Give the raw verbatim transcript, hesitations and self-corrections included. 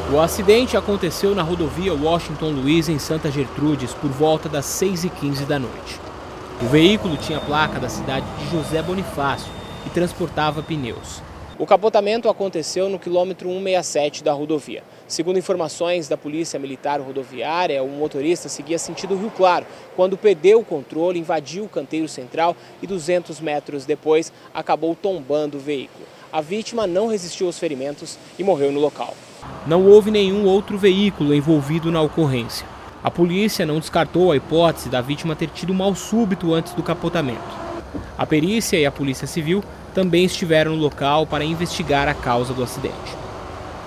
O acidente aconteceu na rodovia Washington Luiz, em Santa Gertrudes, por volta das seis e quinze da noite. O veículo tinha placa da cidade de José Bonifácio e transportava pneus. O capotamento aconteceu no quilômetro cento e sessenta e sete da rodovia. Segundo informações da Polícia Militar Rodoviária, o motorista seguia sentido Rio Claro, quando perdeu o controle, invadiu o canteiro central e duzentos metros depois acabou tombando o veículo. A vítima não resistiu aos ferimentos e morreu no local. Não houve nenhum outro veículo envolvido na ocorrência. A polícia não descartou a hipótese da vítima ter tido mal súbito antes do capotamento. A perícia e a Polícia Civil também estiveram no local para investigar a causa do acidente.